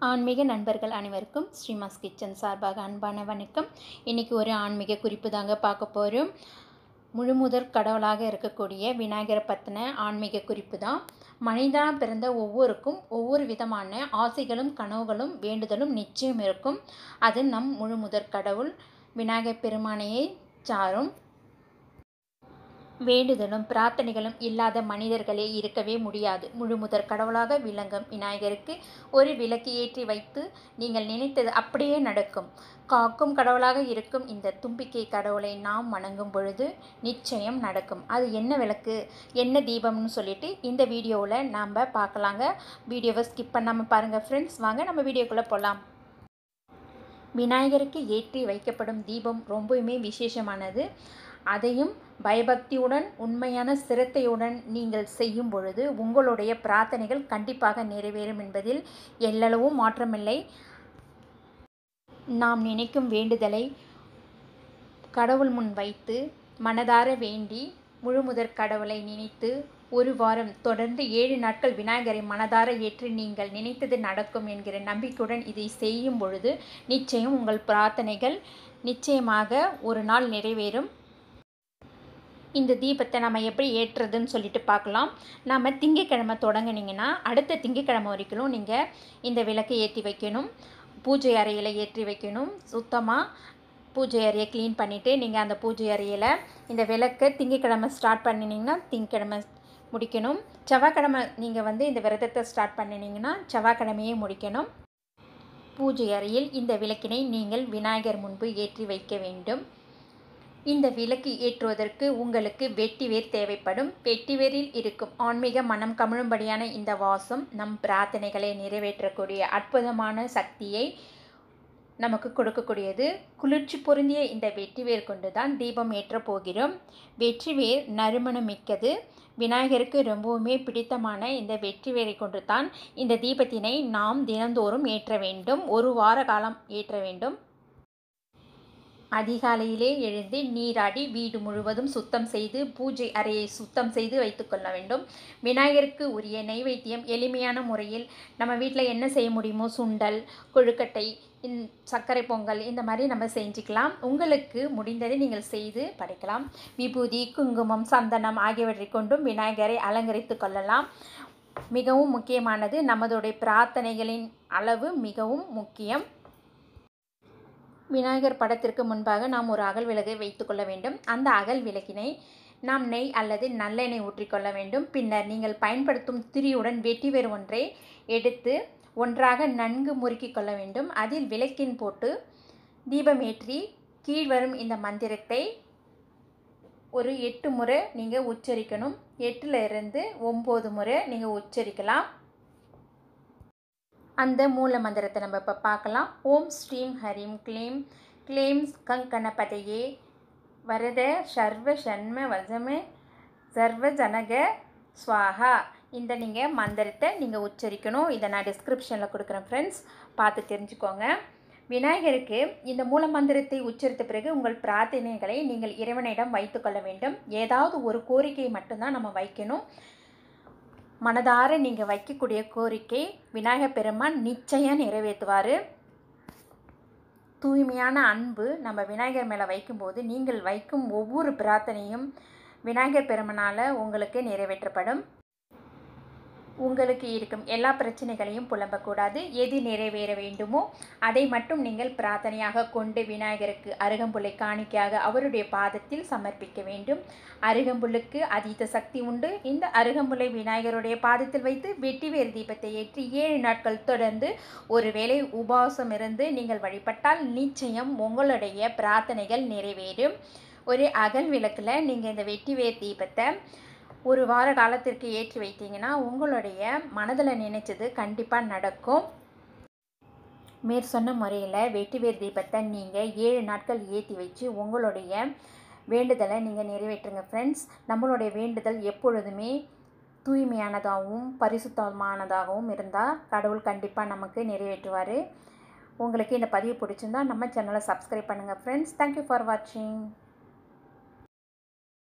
ஆன்மீக நண்பர்கள் அனைவருக்கும் ஸ்ரீமாஸ் கிச்சன் சார்பாக அன்பான வணக்கம். இன்றைக்கி ஒரு ஆன்மீக குறிப்பு தாங்க பார்க்க போகிறோம். முழுமுதற் கடவுளாக இருக்கக்கூடிய விநாயகரை பற்றின ஆன்மீக குறிப்பு தான். மனிதனாக பிறந்த ஒவ்வொருக்கும் ஒவ்வொரு விதமான ஆசைகளும் கனவுகளும் வேண்டுதலும் நிச்சயம் இருக்கும். அது நம் முழுமுதற் கடவுள் விநாயகர் பெருமானையே சாரும். வேண்டுதலும் பிரார்த்தனைகளும் இல்லாத மனிதர்களே இருக்கவே முடியாது. முழுமுதற் கடவுளாக விளங்கும் விநாயகருக்கு ஒரு விளக்கு ஏற்றி வைத்து நீங்கள் நினைத்தது அப்படியே நடக்கும். காக்கும் கடவுளாக இருக்கும் இந்த தும்பிக்கை கடவுளை நாம் வணங்கும் பொழுது நிச்சயம் நடக்கும். அது என்ன விளக்கு, என்ன தீபம்னு சொல்லிட்டு இந்த வீடியோவில் நாம் பார்க்கலாங்க. வீடியோவை ஸ்கிப் பண்ணாமல் பாருங்கள் ஃப்ரெண்ட்ஸ். வாங்க நம்ம வீடியோக்குள்ளே போகலாம். விநாயகருக்கு ஏற்றி வைக்கப்படும் தீபம் ரொம்பவுமே விசேஷமானது. அதையும் பயபக்தியுடன் உண்மையான சிரத்தையுடன் நீங்கள் செய்யும் பொழுது உங்களுடைய பிரார்த்தனைகள் கண்டிப்பாக நிறைவேறும் என்பதில் எல்லளவும் மாற்றமில்லை. நாம் நினைக்கும் வேண்டுதலை கடவுள் முன் வைத்து மனதார வேண்டி முழுமுதற் கடவுளை நினைத்து ஒரு வாரம் தொடர்ந்து 7 நாட்கள் விநாயகரை மனதார ஏற்றி நீங்கள் நினைத்தது நடக்கும் என்கிற நம்பிக்கையுடன் இதை செய்யும் பொழுது நிச்சயம் உங்கள் பிரார்த்தனைகள் நிச்சயமாக ஒரு நாள் நிறைவேறும். இந்த தீபத்தை நம்ம எப்படி ஏற்றுறதுன்னு சொல்லிட்டு பார்க்கலாம். நம்ம திங்கக்கிழமை தொடங்கினீங்கன்னா அடுத்த திங்கக்கிழமை வரைக்கும் நீங்கள் இந்த விளக்கை ஏற்றி வைக்கணும். பூஜை அறையில் ஏற்றி வைக்கணும். சுத்தமாக பூஜை அறையை க்ளீன் பண்ணிவிட்டு நீங்கள் அந்த பூஜை அறையில் இந்த விளக்கை திங்கக்கிழமை ஸ்டார்ட் பண்ணினீங்கன்னா திங்கக்கிழமை முடிக்கணும். செவ்வாய்க்கிழமை நீங்கள் இந்த விரதத்தை ஸ்டார்ட் பண்ணினீங்கன்னா செவ்வாய்க்கிழமையே முடிக்கணும். பூஜை அறையில் இந்த விளக்கினை நீங்கள் விநாயகர் முன்பு ஏற்றி வைக்க வேண்டும். இந்த விளக்கு ஏற்றுவதற்கு உங்களுக்கு வெட்டிவேர் தேவைப்படும். வெட்டிவேரில் இருக்கும் ஆன்மீக மனம் கமழும்படியான இந்த வாசம் நம் பிரார்த்தனைகளை நிறைவேற்றக்கூடிய அற்புதமான சக்தியை நமக்கு கொடுக்கக்கூடியது. குளிர்ச்சி பொருந்திய இந்த வெற்றிவேர் கொண்டு தான் தீபம் ஏற்றப் போகிறோம். வெற்றிவேர் நறுமணம் மிக்கது. விநாயகருக்கு ரொம்பவுமே பிடித்தமான இந்த வெற்றிவேரை கொண்டு தான் இந்த தீபத்தினை நாம் தினந்தோறும் ஏற்ற வேண்டும். ஒரு வார காலம் ஏற்ற வேண்டும். அதிகாலையிலே எழுந்து நீராடி வீடு முழுவதும் சுத்தம் செய்து பூஜை அறையை சுத்தம் செய்து வைத்துக்கொள்ள வேண்டும். விநாயகருக்கு உரிய நைவேத்தியம் எளிமையான முறையில் நம்ம வீட்டில் என்ன செய்ய முடியுமோ சுண்டல், கொழுக்கட்டை, சர்க்கரை பொங்கல் இந்த மாதிரி நம்ம செஞ்சுக்கலாம். உங்களுக்கு முடிந்ததை நீங்கள் செய்து படைக்கலாம். விபூதி, குங்குமம், சந்தனம் ஆகியவற்றை கொண்டும் விநாயகரை அலங்கரித்து கொள்ளலாம். மிகவும் முக்கியமானது நமதுடைய பிரார்த்தனைகளின் அளவு மிகவும் முக்கியம். விநாயகர் படத்திற்கு முன்பாக நாம் ஒரு அகல் விளக்கை வைத்துக்கொள்ள வேண்டும். அந்த அகல் விளக்கினை நாம் நெய் அல்லது நல்லெண்ணெய் ஊற்றிக்கொள்ள வேண்டும். பின்னர் நீங்கள் பயன்படுத்தும் திரியுடன் வெட்டிவேர் ஒன்றை எடுத்து ஒன்றாக நன்கு முறுக்கி கொள்ள வேண்டும். அதில் விளக்கின் போட்டு தீபம் ஏற்றி கீழ்வரும் இந்த மந்திரத்தை ஒரு 8 முறை நீங்கள் உச்சரிக்கணும். 8லிருந்து 9 முறை நீங்கள் உச்சரிக்கலாம். அந்த மூல மந்திரத்தை நம்ம இப்போ பார்க்கலாம். ஓம் ஸ்ரீம் ஹரீம் க்ளீம் க்ளீம் கங்கணபதையே வரத சர்வ சண்ம வசமே சர்வ ஜனக ஸ்வாஹா. இந்த நீங்கள் மந்திரத்தை நீங்கள் உச்சரிக்கணும். இதை நான் டிஸ்கிரிப்ஷனில் கொடுக்குறேன் ஃப்ரெண்ட்ஸ், பார்த்து தெரிஞ்சுக்கோங்க. விநாயகருக்கு இந்த மூல மந்திரத்தை உச்சரித்த பிறகு உங்கள் பிரார்த்தனைகளை நீங்கள் இறைவனிடம் வைத்து கொள்ள வேண்டும். ஏதாவது ஒரு கோரிக்கையை மட்டும்தான் நம்ம வைக்கணும். மனதார நீங்கள் வைக்கக்கூடிய கோரிக்கை விநாயகர் பெருமான் நிச்சயம் நிறைவேற்றுவார். தூய்மையான அன்பு நம்ம விநாயகர் மேலே வைக்கும்போது நீங்கள் வைக்கும் ஒவ்வொரு பிரார்த்தனையும் விநாயகர் பெருமானால் உங்களுக்கு நிறைவேற்றப்படும். உங்களுக்கு இருக்கும் எல்லா பிரச்சனைகளையும் புலம்பக்கூடாது. எது நிறைவேற வேண்டுமோ அதை மட்டும் நீங்கள் பிரார்த்தனையாக கொண்டு விநாயகருக்கு அருகம்புல்லை காணிக்கையாக அவருடைய பாதத்தில் சமர்ப்பிக்க வேண்டும். அருகம்புல்லுக்கு அதீத சக்தி உண்டு. இந்த அருகம்புல்லை விநாயகருடைய பாதத்தில் வைத்து வெட்டிவேர் தீபத்தை ஏற்றி 7 நாட்கள் தொடர்ந்து ஒருவேளை உபவாசம் இருந்து நீங்கள் வழிபட்டால் நிச்சயம் உங்களுடைய பிரார்த்தனைகள் நிறைவேறும். ஒரு அகல் விளக்கில் நீங்கள் இந்த வெட்டிவேர் தீபத்தை ஒரு வார காலத்திற்கு ஏற்றி வைத்தீங்கன்னா உங்களுடைய மனதில் நினைச்சது கண்டிப்பாக நடக்கும். மேற்சொன்ன முறையில் வெட்டிவேர் தீபத்தை நீங்கள் 7 நாட்கள் ஏற்றி வச்சு உங்களுடைய வேண்டுதலை நீங்கள் நிறைவேற்றுங்க ஃப்ரெண்ட்ஸ். நம்மளுடைய வேண்டுதல் எப்பொழுதுமே தூய்மையானதாகவும் பரிசுத்தமானதாகவும் இருந்தால் கடவுள் கண்டிப்பாக நமக்கு நிறைவேற்றுவார். உங்களுக்கு இந்த பதிவு பிடிச்சிருந்தால் நம்ம சேனலை சப்ஸ்கிரைப் பண்ணுங்கள் ஃப்ரெண்ட்ஸ். தேங்க்யூ ஃபார் வாட்சிங்.